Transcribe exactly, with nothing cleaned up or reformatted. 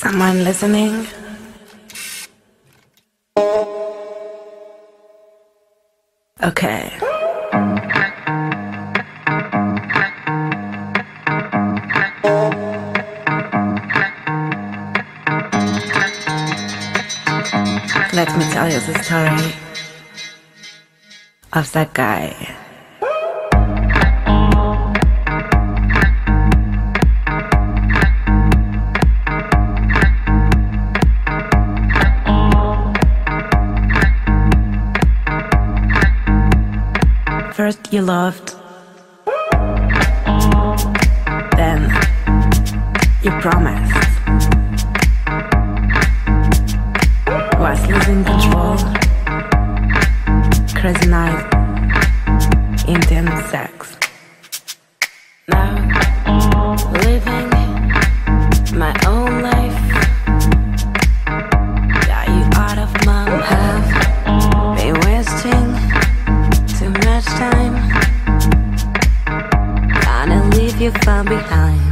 Someone listening? Okay. Let me tell you the story of that guy. First you loved, then you promised. Was losing control, crazy night, intense sex. Now, living my own life. Got you out of my path. Been wasting too much time. Gonna leave you far behind.